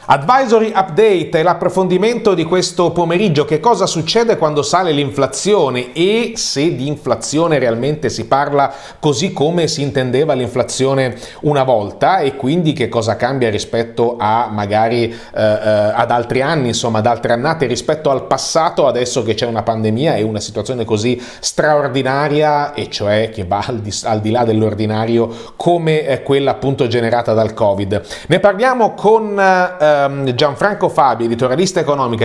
Advisory Update è l'approfondimento di questo pomeriggio. Che cosa succede quando sale l'inflazione e se di inflazione realmente si parla così come si intendeva l'inflazione una volta, e quindi che cosa cambia rispetto a magari ad altri anni, insomma ad altre annate, rispetto al passato, adesso che c'è una pandemia e una situazione così straordinaria, e cioè che va al di là dell'ordinario, come quella appunto generata dal Covid. Ne parliamo con Gianfranco Fabi, editorialista economico,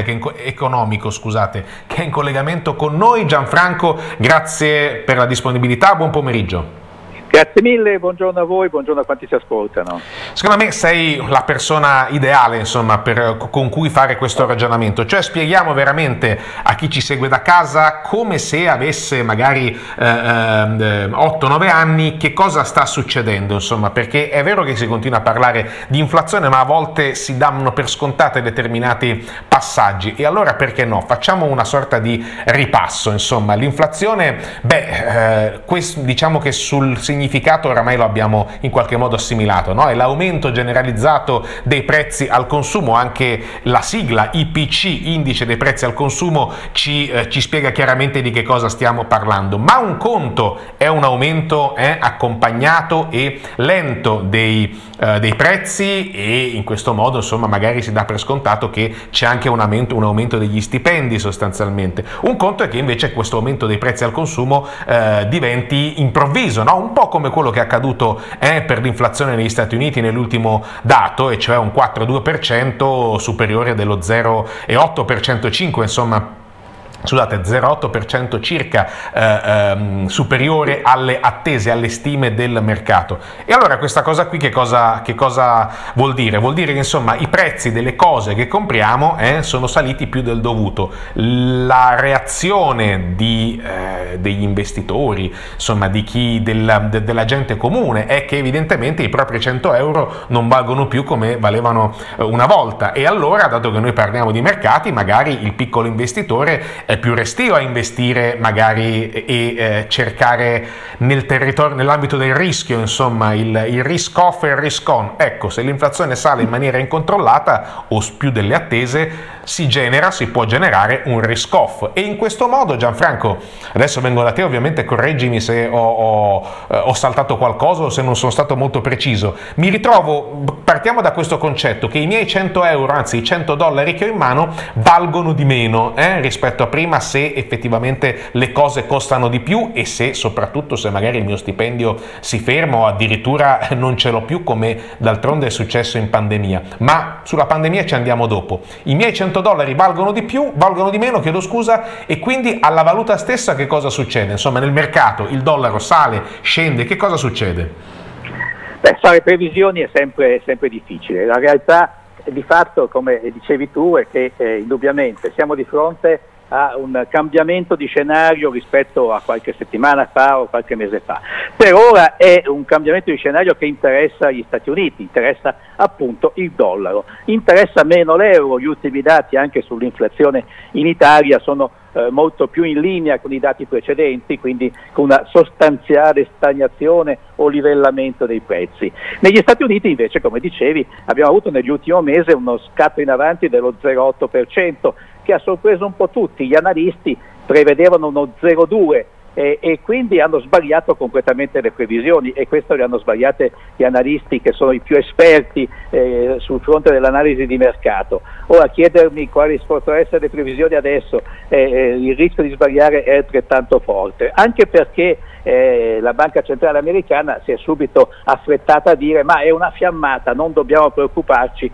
che è in collegamento con noi. Gianfranco, grazie per la disponibilità, buon pomeriggio. Grazie mille, buongiorno a voi, buongiorno a quanti si ascoltano. Secondo me sei la persona ideale, insomma, con cui fare questo ragionamento, cioè spieghiamo veramente a chi ci segue da casa, come se avesse magari 8-9 anni, che cosa sta succedendo, insomma, perché è vero che si continua a parlare di inflazione, ma a volte si danno per scontate determinati passaggi, e allora perché no? Facciamo una sorta di ripasso, insomma. L'inflazione, diciamo che sul significato oramai lo abbiamo in qualche modo assimilato, no? È l'aumento generalizzato dei prezzi al consumo. Anche la sigla IPC, indice dei prezzi al consumo, ci spiega chiaramente di che cosa stiamo parlando. Ma un conto è un aumento accompagnato e lento dei prezzi, e in questo modo, insomma, magari si dà per scontato che c'è anche un aumento degli stipendi sostanzialmente. Un conto è che invece questo aumento dei prezzi al consumo diventi improvviso, no? Un po' come quello che è accaduto per l'inflazione negli Stati Uniti nell'ultimo dato, e cioè un 4,2% superiore dello 0,8%, 5, insomma. Scusate, 0,8% circa superiore alle attese, alle stime del mercato. E allora questa cosa qui che cosa vuol dire? Vuol dire che, insomma, i prezzi delle cose che compriamo sono saliti più del dovuto. La reazione degli investitori, insomma della gente comune, è che evidentemente i propri 100 euro non valgono più come valevano una volta, e allora, dato che noi parliamo di mercati, magari il piccolo investitore è più restio a investire magari e cercare nel territorio, nell'ambito del rischio, insomma, il risk off e il risk on. Ecco, se l'inflazione sale in maniera incontrollata o più delle attese, si può generare un risk off, e in questo modo, Gianfranco, adesso vengo da te, ovviamente correggimi se ho saltato qualcosa o se non sono stato molto preciso. Partiamo da questo concetto, che i miei 100 euro, anzi i 100 dollari che ho in mano, valgono di meno rispetto a prima, se effettivamente le cose costano di più, e soprattutto se magari il mio stipendio si ferma o addirittura non ce l'ho più, come d'altronde è successo in pandemia. Ma sulla pandemia ci andiamo dopo. I miei 100 dollari valgono di meno, chiedo scusa, e quindi alla valuta stessa che cosa succede? Insomma, nel mercato il dollaro sale, scende, che cosa succede? Fare previsioni è sempre difficile. La realtà di fatto, come dicevi tu, è che indubbiamente siamo di fronte a un cambiamento di scenario rispetto a qualche settimana fa o qualche mese fa. Per ora è un cambiamento di scenario che interessa gli Stati Uniti, interessa appunto il dollaro, interessa meno l'euro. Gli ultimi dati anche sull'inflazione in Italia sono molto più in linea con i dati precedenti, quindi con una sostanziale stagnazione o livellamento dei prezzi. Negli Stati Uniti invece, come dicevi, abbiamo avuto negli ultimi mesi uno scatto in avanti dello 0,8%, che ha sorpreso un po' tutti. Gli analisti prevedevano uno 0,2%, e quindi hanno sbagliato completamente le previsioni, e questo le hanno sbagliate gli analisti che sono i più esperti sul fronte dell'analisi di mercato. Ora, chiedermi quali possono essere le previsioni adesso, il rischio di sbagliare è altrettanto forte, anche perché la Banca Centrale Americana si è subito affrettata a dire: ma è una fiammata, non dobbiamo preoccuparci,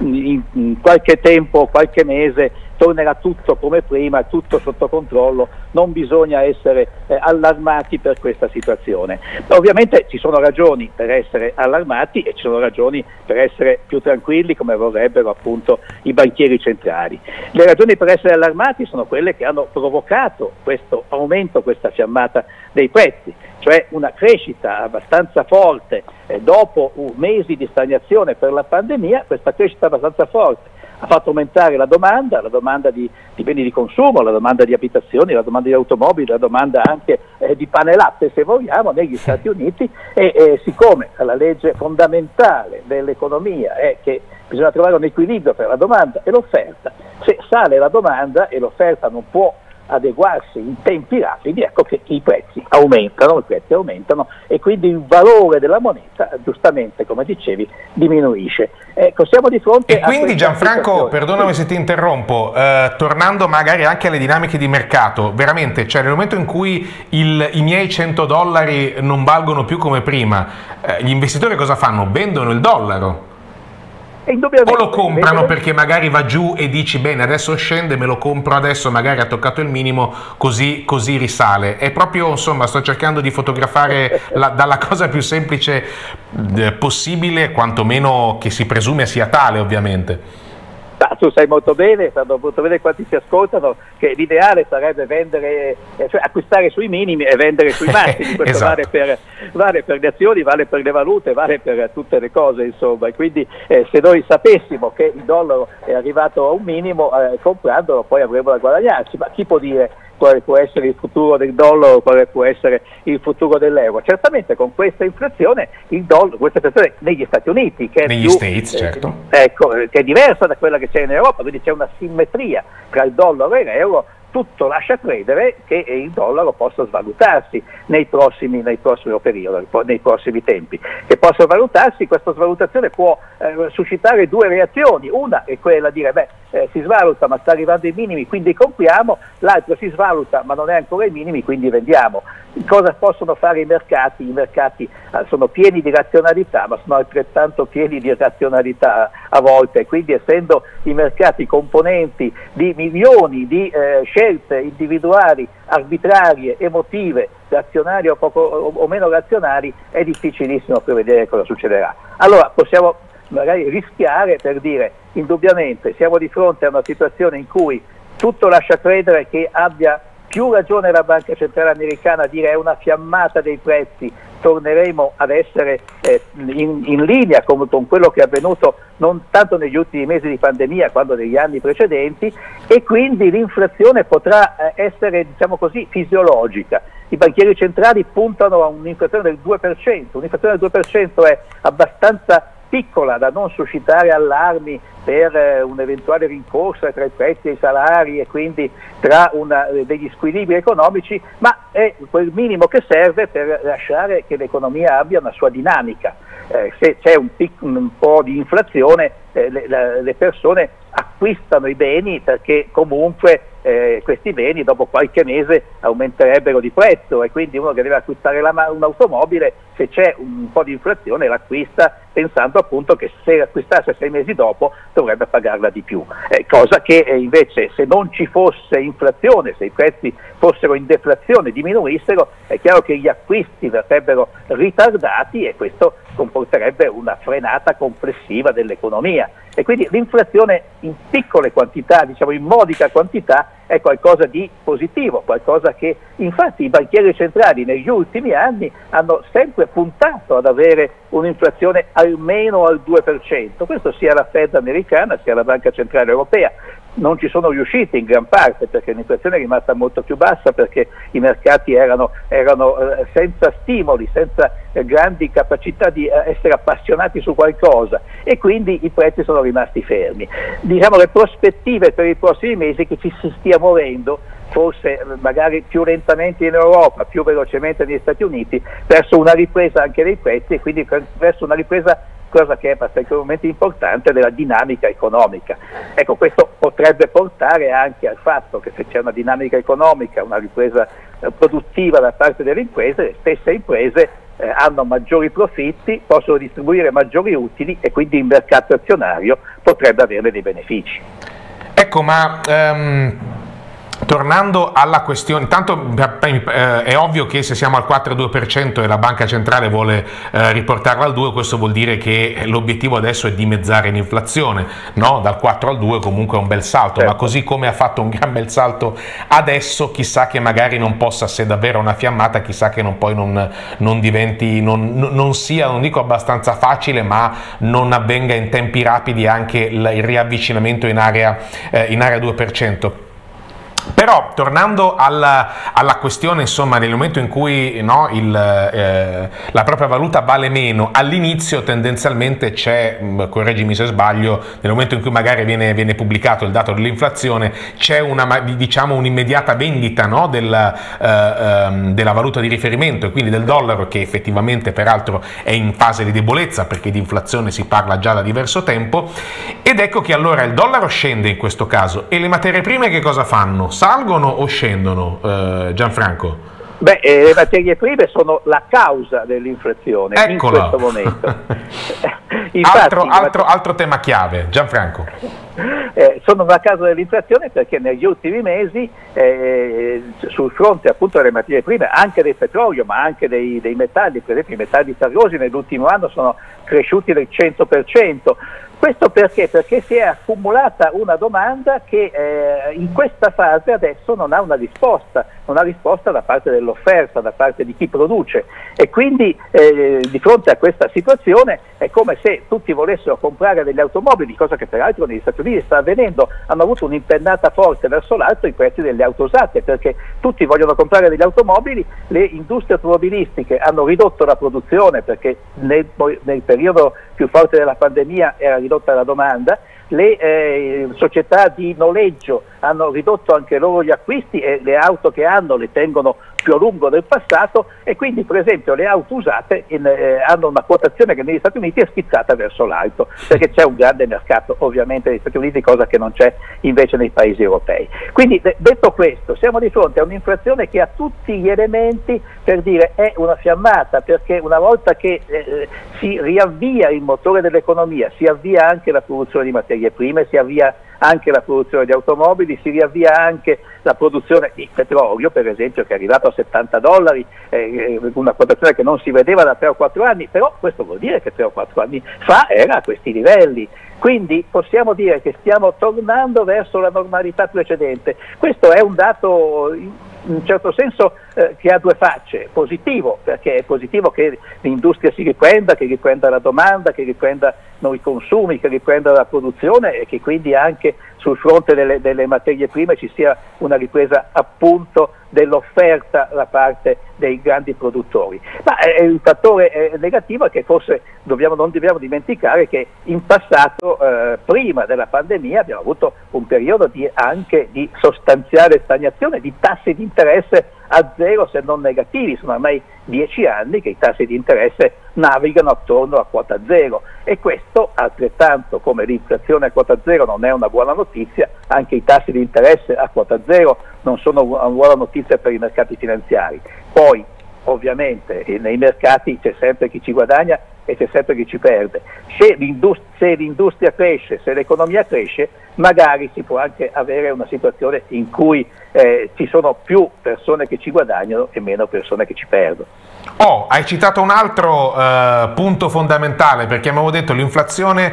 in qualche tempo, qualche mese tornerà tutto come prima, tutto sotto controllo, non bisogna essere allarmati per questa situazione. Ovviamente ci sono ragioni per essere allarmati e ci sono ragioni per essere più tranquilli, come vorrebbero appunto i banchieri centrali. Le ragioni per essere allarmati sono quelle che hanno provocato questo aumento, questa fiammata dei prezzi, cioè una crescita abbastanza forte dopo mesi di stagnazione per la pandemia. Questa crescita abbastanza forte ha fatto aumentare la domanda di beni di consumo, la domanda di abitazioni, la domanda di automobili, la domanda anche di pane e latte, se vogliamo, negli Stati Uniti, e siccome la legge fondamentale dell'economia è che bisogna trovare un equilibrio tra la domanda e l'offerta. Se sale la domanda e l'offerta non può adeguarsi in tempi rapidi, ecco che i prezzi aumentano e quindi il valore della moneta, giustamente come dicevi, diminuisce. Ecco, siamo di fronte a quindi Gianfranco, perdonami se ti interrompo, tornando magari anche alle dinamiche di mercato, veramente, cioè nel momento in cui i miei $100 non valgono più come prima, gli investitori cosa fanno? Vendono il dollaro. O lo comprano perché magari va giù e dici bene adesso scende, me lo compro adesso, magari ha toccato il minimo, così risale. È proprio, insomma, sto cercando di fotografare dalla cosa più semplice possibile, quantomeno che si presume sia tale, ovviamente. Tu sai molto bene quanti si ascoltano, che l'ideale sarebbe vendere, cioè acquistare sui minimi e vendere sui massimi. Questo esatto. vale per le azioni, vale per le valute, vale per tutte le cose, insomma. E quindi se noi sapessimo che il dollaro è arrivato a un minimo, comprandolo poi avremmo da guadagnarci, ma chi può dire quale può essere il futuro del dollaro, quale può essere il futuro dell'euro? Certamente con questa inflazione, questa inflazione negli Stati Uniti, che è negli States, certo. Ecco, che è diversa da quella che c'è in Europa, quindi c'è una simmetria tra il dollaro e l'euro. Tutto lascia credere che il dollaro possa svalutarsi nei prossimi periodi, nei prossimi tempi. Che possa svalutarsi, questa svalutazione può suscitare due reazioni. Una è quella di dire, si svaluta ma sta arrivando ai minimi, quindi compriamo, l'altra si svaluta ma non è ancora ai minimi, quindi vendiamo. Cosa possono fare i mercati? I mercati sono pieni di razionalità, ma sono altrettanto pieni di razionalità a volte, quindi essendo i mercati componenti di milioni di scelte individuali, arbitrarie, emotive, razionali o meno razionali, è difficilissimo prevedere cosa succederà. Allora possiamo magari rischiare per dire, indubbiamente siamo di fronte a una situazione in cui tutto lascia credere che abbia più ragione la Banca Centrale Americana a dire è una fiammata dei prezzi, torneremo ad essere in linea con quello che è avvenuto non tanto negli ultimi mesi di pandemia quanto negli anni precedenti, e quindi l'inflazione potrà essere, diciamo così, fisiologica. I banchieri centrali puntano a un'inflazione del 2%, un'inflazione del 2% è abbastanza piccola da non suscitare allarmi per un'eventuale rincorsa tra i prezzi e i salari e quindi tra degli squilibri economici, ma è quel minimo che serve per lasciare che l'economia abbia una sua dinamica. Se c'è un po' di inflazione, le persone acquistano i beni perché comunque questi beni dopo qualche mese aumenterebbero di prezzo, e quindi uno che deve acquistare un'automobile, se c'è un po' di inflazione l'acquista pensando appunto che se l'acquistasse 6 mesi dopo dovrebbe pagarla di più, cosa che invece se non ci fosse inflazione, se i prezzi fossero in deflazione, diminuissero, è chiaro che gli acquisti verrebbero ritardati e questo comporterebbe una frenata complessiva dell'economia. E quindi l'inflazione in piccole quantità, diciamo in modica quantità, è qualcosa di positivo, qualcosa che infatti i banchieri centrali negli ultimi anni hanno sempre puntato ad avere un'inflazione almeno al 2%, questo sia la Fed americana sia la Banca Centrale Europea. Non ci sono riusciti in gran parte perché l'inflazione è rimasta molto più bassa, perché i mercati erano senza stimoli, senza grandi capacità di essere appassionati su qualcosa, e quindi i prezzi sono rimasti fermi. Diciamo le prospettive per i prossimi mesi che ci si stia muovendo, forse magari più lentamente in Europa, più velocemente negli Stati Uniti, verso una ripresa anche dei prezzi e quindi verso una ripresa, cosa che è particolarmente importante, della dinamica economica. Ecco, questo potrebbe portare anche al fatto che se c'è una dinamica economica, una ripresa produttiva da parte delle imprese, le stesse imprese hanno maggiori profitti, possono distribuire maggiori utili e quindi il mercato azionario potrebbe avere dei benefici. Ecco, ma tornando alla questione, intanto è ovvio che se siamo al 4,2% e la Banca Centrale vuole riportarla al 2%, questo vuol dire che l'obiettivo adesso è dimezzare l'inflazione, no? Dal 4 al 2 comunque è un bel salto, certo. Ma così come ha fatto un gran bel salto adesso, chissà che magari non possa, se davvero una fiammata, chissà che poi non diventi, non sia, non dico abbastanza facile, ma non avvenga in tempi rapidi anche il riavvicinamento in area 2%. Però tornando alla questione, insomma, nel momento in cui no, la propria valuta vale meno, all'inizio tendenzialmente c'è, correggimi se sbaglio, nel momento in cui magari viene pubblicato il dato dell'inflazione, c'è diciamo un'immediata vendita, no, della valuta di riferimento e quindi del dollaro, che effettivamente peraltro è in fase di debolezza perché di inflazione si parla già da diverso tempo, ed ecco che allora il dollaro scende in questo caso e le materie prime che cosa fanno? Salgono o scendono, Gianfranco? Beh, le materie prime sono la causa dell'inflazione in questo momento. Infatti, altro tema chiave, Gianfranco. Sono la causa dell'inflazione perché negli ultimi mesi sul fronte appunto delle materie prime, anche del petrolio ma anche dei metalli, per esempio i metalli ferrosi nell'ultimo anno sono cresciuti del 100%. Questo perché? Perché si è accumulata una domanda che in questa fase adesso non ha una risposta, da parte dell'offerta, da parte di chi produce, e quindi di fronte a questa situazione è come se tutti volessero comprare delle automobili, cosa che peraltro negli Stati Uniti sta avvenendo. Hanno avuto un'impennata forte verso l'alto i prezzi delle auto usate, perché tutti vogliono comprare delle automobili, le industrie automobilistiche hanno ridotto la produzione perché nel periodo più forte della pandemia era ridotta la domanda, le società di noleggio hanno ridotto anche loro gli acquisti e le auto che hanno le tengono più a lungo del passato, e quindi per esempio le auto usate hanno una quotazione che negli Stati Uniti è schizzata verso l'alto, perché c'è un grande mercato ovviamente negli Stati Uniti, cosa che non c'è invece nei paesi europei. Quindi detto questo, siamo di fronte a un'inflazione che ha tutti gli elementi per dire è una fiammata, perché una volta che si riavvia il motore dell'economia, si avvia anche la produzione di materie prime, si avvia anche la produzione di automobili, si riavvia anche la produzione di petrolio, per esempio, che è arrivato a $70, una quotazione che non si vedeva da 3 o 4 anni, però questo vuol dire che 3 o 4 anni fa era a questi livelli. Quindi possiamo dire che stiamo tornando verso la normalità precedente. Questo è un dato in un certo senso che ha due facce: positivo, perché è positivo che l'industria si riprenda, che riprenda la domanda, che riprendano i consumi, che riprenda la produzione, e che quindi anche sul fronte delle materie prime ci sia una ripresa appunto dell'offerta da parte dei grandi produttori. Ma il fattore negativo è che forse non dobbiamo dimenticare che in passato, prima della pandemia, abbiamo avuto un periodo anche di sostanziale stagnazione, di tassi di interesse a zero se non negativi. Sono ormai 10 anni che i tassi di interesse navigano attorno a quota zero, e questo, altrettanto come l'inflazione a quota zero non è una buona notizia, anche i tassi di interesse a quota zero non sono una buona notizia per i mercati finanziari. Poi ovviamente nei mercati c'è sempre chi ci guadagna e c'è sempre chi ci perde. Se l'industria cresce, se l'economia cresce, magari si può anche avere una situazione in cui ci sono più persone che ci guadagnano e meno persone che ci perdono. Hai citato un altro punto fondamentale, perché abbiamo detto l'inflazione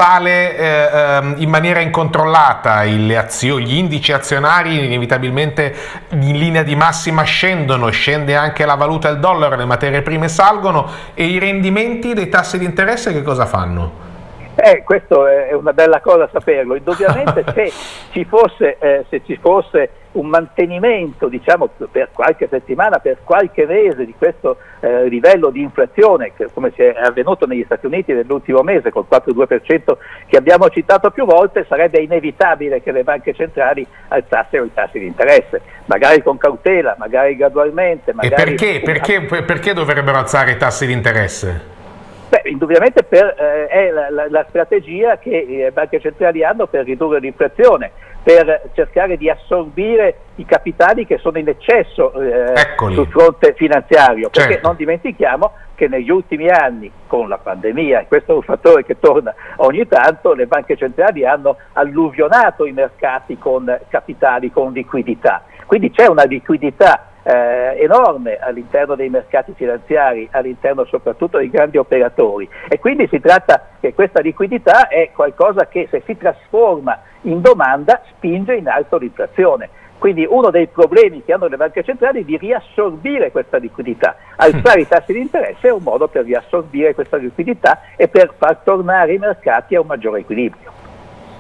sale in maniera incontrollata, gli indici azionari inevitabilmente in linea di massima scendono, scende anche la valuta del dollaro, le materie prime salgono, e i rendimenti dei tassi di interesse che cosa fanno? Questo è una bella cosa saperlo. Indubbiamente se ci fosse un mantenimento, diciamo, per qualche settimana, per qualche mese di questo livello di inflazione, come si è avvenuto negli Stati Uniti nell'ultimo mese col 4,2% che abbiamo citato più volte, sarebbe inevitabile che le banche centrali alzassero i tassi di interesse, magari con cautela, magari gradualmente. Magari... E perché dovrebbero alzare i tassi di interesse? Indubbiamente è la strategia che le banche centrali hanno per ridurre l'inflazione, per cercare di assorbire i capitali che sono in eccesso sul fronte finanziario, perché non dimentichiamo che negli ultimi anni, con la pandemia, e questo è un fattore che torna ogni tanto, le banche centrali hanno alluvionato i mercati con capitali, con liquidità. Quindi c'è una liquidità enorme all'interno dei mercati finanziari, all'interno soprattutto dei grandi operatori, e quindi si tratta che questa liquidità è qualcosa che, se si trasforma in domanda, spinge in alto l'inflazione. Quindi uno dei problemi che hanno le banche centrali è di riassorbire questa liquidità. Alzare i tassi di interesse è un modo per riassorbire questa liquidità e per far tornare i mercati a un maggiore equilibrio.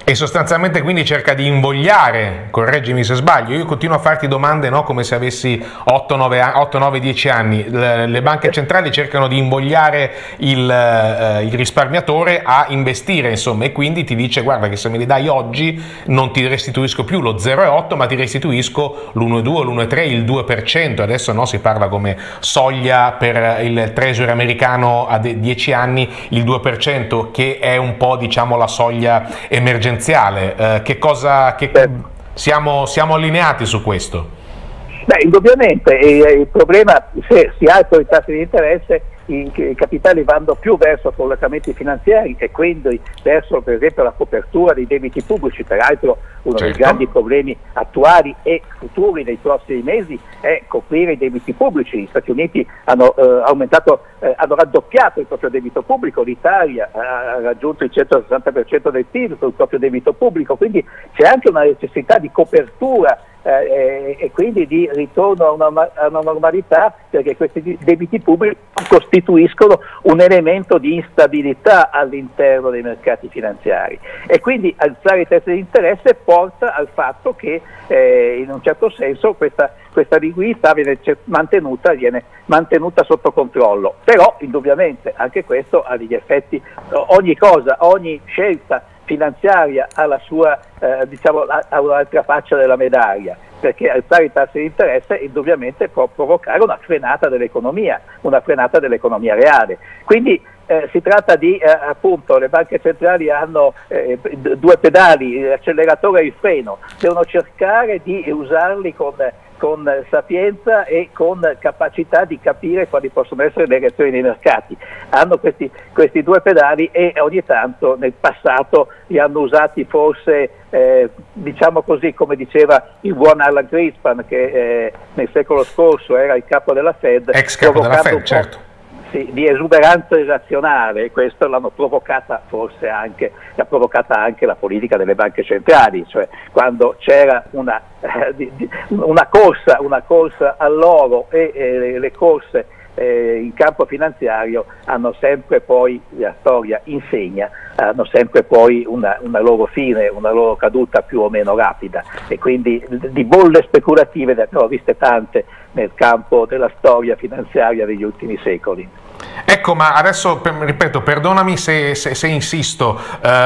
E sostanzialmente quindi cerca di invogliare, correggimi se sbaglio, io continuo a farti domande, no, come se avessi 8, 9, 10 anni, le banche centrali cercano di invogliare il risparmiatore a investire, insomma, e quindi ti dice guarda che se me li dai oggi non ti restituisco più lo 0,8 ma ti restituisco l'1,2, l'1,3, il 2%, adesso no, si parla come soglia per il treasury americano a 10 anni il 2%, che è un po' diciamo la soglia emergenziale. Siamo allineati su questo? Beh, indubbiamente il problema, se si alzano i tassi di interesse, i capitali vanno più verso collocamenti finanziari e quindi verso per esempio la copertura dei debiti pubblici. Peraltro uno dei grandi problemi attuali e futuri nei prossimi mesi è coprire i debiti pubblici. Gli Stati Uniti hanno hanno raddoppiato il proprio debito pubblico, l'Italia ha raggiunto il 160% del PIL sul proprio debito pubblico, quindi c'è anche una necessità di copertura e quindi di ritorno a una normalità, perché questi debiti pubblici costituiscono un elemento di instabilità all'interno dei mercati finanziari, e quindi alzare i tassi di interesse porta al fatto che in un certo senso questa liquidità viene mantenuta sotto controllo. Però indubbiamente anche questo ha degli effetti. Ogni scelta finanziaria ha la sua ha un'altra faccia della medaglia, perché alzare i tassi di interesse indubbiamente può provocare una frenata dell'economia reale. Quindi si tratta di appunto, le banche centrali hanno due pedali, l'acceleratore e il freno, devono cercare di usarli con sapienza e con capacità di capire quali possono essere le reazioni dei mercati. Hanno questi due pedali e ogni tanto nel passato li hanno usati forse diciamo così, come diceva il buon Alan Greenspan, che nel secolo scorso era il capo della Fed, ex capo della Fed, certo. Di esuberanza irrazionale. Questo l'ha provocata anche la politica delle banche centrali, cioè quando c'era una corsa all'oro e le corse in campo finanziario hanno sempre poi, la storia insegna, hanno sempre poi una loro fine, una loro caduta più o meno rapida, e quindi di bolle speculative ne abbiamo viste tante nel campo della storia finanziaria degli ultimi secoli. Ecco, ma adesso, ripeto, perdonami se insisto,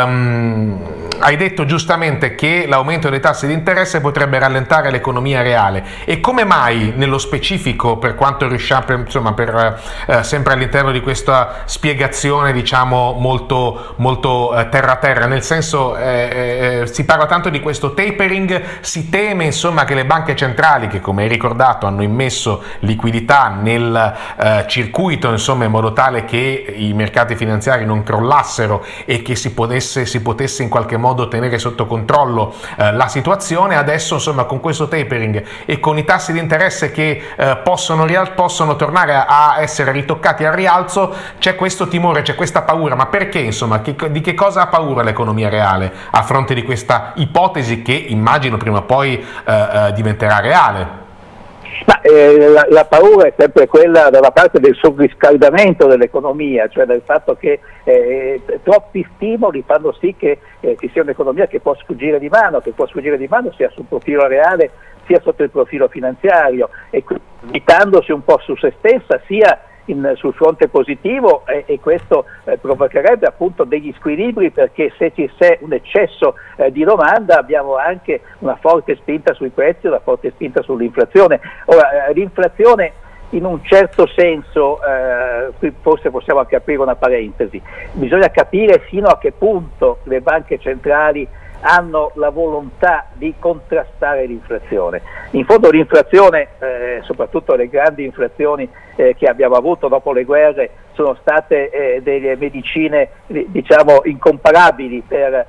hai detto giustamente che l'aumento dei tassi di interesse potrebbe rallentare l'economia reale, e come mai nello specifico, per quanto riusciamo, insomma, sempre all'interno di questa spiegazione diciamo molto terra-terra, nel senso si parla tanto di questo tapering, si teme insomma che le banche centrali, che come hai ricordato hanno immesso liquidità nel circuito, insomma, in modo tale che i mercati finanziari non crollassero e che si potesse in qualche modo tenere sotto controllo la situazione. Adesso insomma con questo tapering e con i tassi di interesse che possono tornare a essere ritoccati al rialzo, c'è questo timore, c'è questa paura. Ma perché, insomma, di che cosa ha paura l'economia reale a fronte di questa ipotesi che immagino prima o poi diventerà reale? Ma la paura è sempre quella dalla parte del surriscaldamento dell'economia, cioè del fatto che troppi stimoli fanno sì che ci sia un'economia che può sfuggire di mano, sia sul profilo reale sia sotto il profilo finanziario, e quindi buttandosi un po' su se stessa sia sul fronte positivo, e questo provocherebbe appunto degli squilibri, perché se ci c'è un eccesso di domanda abbiamo anche una forte spinta sui prezzi, una forte spinta sull'inflazione. Ora, l'inflazione in un certo senso, qui forse possiamo anche aprire una parentesi, bisogna capire fino a che punto le banche centrali hanno la volontà di contrastare l'inflazione. In fondo l'inflazione, soprattutto le grandi inflazioni che abbiamo avuto dopo le guerre, sono state delle medicine diciamo incomparabili per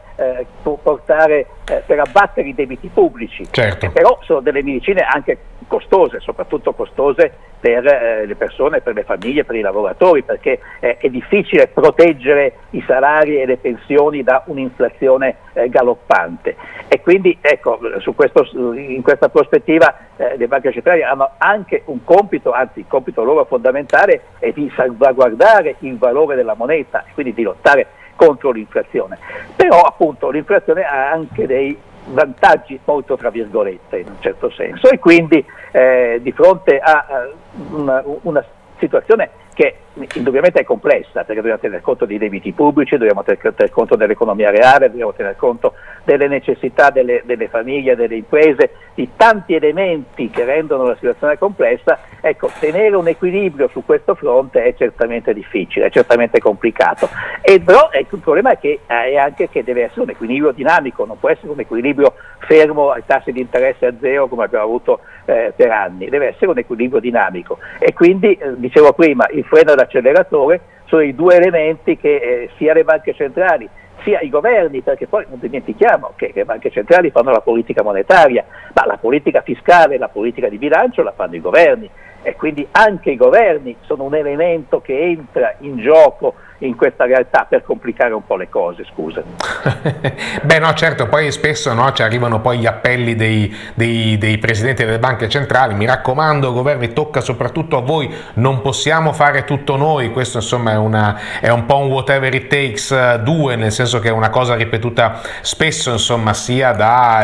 abbattere i debiti pubblici, certo. Però sono delle medicine anche costose, soprattutto costose per le persone, per le famiglie, per i lavoratori, perché è difficile proteggere i salari e le pensioni da un'inflazione galoppante, e quindi ecco, in questa prospettiva le banche centrali hanno anche un compito, anzi il compito loro fondamentale è di salvaguardare il valore della moneta, e quindi di lottare contro l'inflazione. Però appunto l'inflazione ha anche dei vantaggi molto tra virgolette in un certo senso, e quindi di fronte a una situazione che indubbiamente è complessa, perché dobbiamo tener conto dei debiti pubblici, dobbiamo tener conto dell'economia reale, dobbiamo tener conto delle necessità delle famiglie, delle imprese, di tanti elementi che rendono la situazione complessa. Ecco, tenere un equilibrio su questo fronte è certamente difficile, è certamente complicato, però il problema è anche che deve essere un equilibrio dinamico, non può essere un equilibrio fermo ai tassi di interesse a zero come abbiamo avuto per anni, deve essere un equilibrio dinamico, e quindi dicevo prima, il freno e l'acceleratore sono i due elementi che sia le banche centrali sia i governi, perché poi non dimentichiamo che le banche centrali fanno la politica monetaria, ma la politica fiscale e la politica di bilancio la fanno i governi, e quindi anche i governi sono un elemento che entra in gioco in questa realtà per complicare un po' le cose, scusa. Beh no, certo, poi spesso no, ci arrivano poi gli appelli dei presidenti delle banche centrali: mi raccomando governi, tocca soprattutto a voi, non possiamo fare tutto noi. Questo insomma è un po' un whatever it takes 2, nel senso che è una cosa ripetuta spesso, insomma, sia da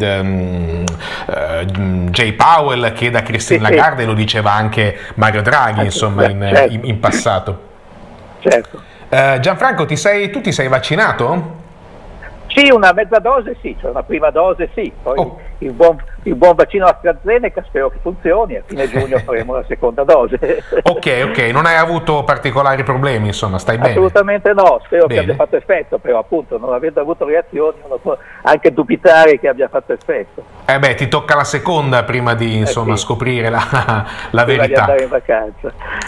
Jay Powell che da Christine Lagarde, lo diceva anche Mario Draghi, insomma, in passato. Certo. Gianfranco, tu ti sei vaccinato? Sì, una mezza dose sì, cioè una prima dose sì, poi il buon vaccino AstraZeneca spero che funzioni, a fine giugno faremo la seconda dose. Ok, non hai avuto particolari problemi, insomma, stai bene? Assolutamente no, spero che abbia fatto effetto, però appunto non avendo avuto reazioni uno può anche dubitare che abbia fatto effetto. Beh, ti tocca la seconda prima di insomma scoprire la verità. Di andare in vacanza.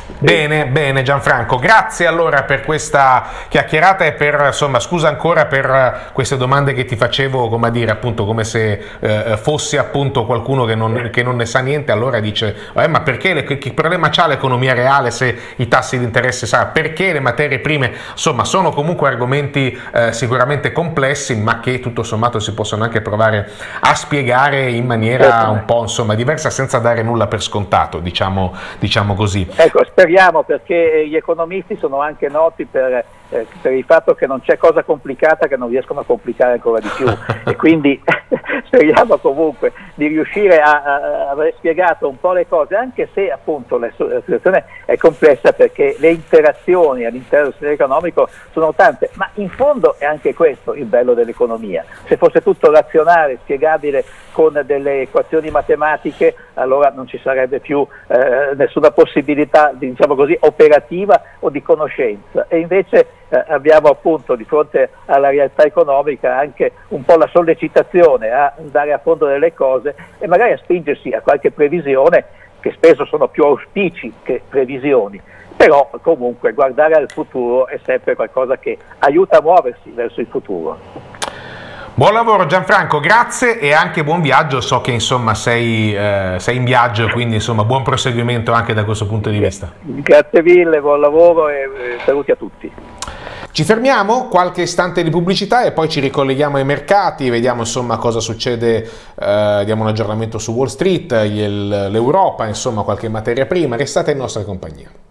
Bene Gianfranco, grazie allora per questa chiacchierata e per, insomma, scusa ancora per queste domande che ti facevo, come a dire, appunto, come se fossi appunto qualcuno che non ne sa niente. Allora dice, ma perché che problema c'ha l'economia reale se i tassi di interesse perché le materie prime, insomma, sono comunque argomenti sicuramente complessi, ma che tutto sommato si possono anche provare a spiegare in maniera un po', insomma, diversa, senza dare nulla per scontato, diciamo così. Ecco, speriamo, perché gli economisti sono anche noti per il fatto che non c'è cosa complicata che non riescono a complicare ancora di più e quindi speriamo comunque di riuscire a aver spiegato un po' le cose, anche se appunto la situazione è complessa, perché le interazioni all'interno del sistema economico sono tante, ma in fondo è anche questo il bello dell'economia. Se fosse tutto razionale, spiegabile con delle equazioni matematiche, allora non ci sarebbe più nessuna possibilità, diciamo così, operativa o di conoscenza, e invece abbiamo appunto di fronte alla realtà economica anche un po' la sollecitazione a andare a fondo delle cose e magari a spingersi a qualche previsione, che spesso sono più auspici che previsioni, però comunque guardare al futuro è sempre qualcosa che aiuta a muoversi verso il futuro. Buon lavoro Gianfranco, grazie e anche buon viaggio, so che insomma sei in viaggio, quindi insomma buon proseguimento anche da questo punto di vista. Grazie mille, buon lavoro e saluti a tutti. Ci fermiamo, qualche istante di pubblicità e poi ci ricolleghiamo ai mercati, vediamo insomma cosa succede, diamo un aggiornamento su Wall Street, l'Europa, insomma qualche materia prima, restate in nostra compagnia.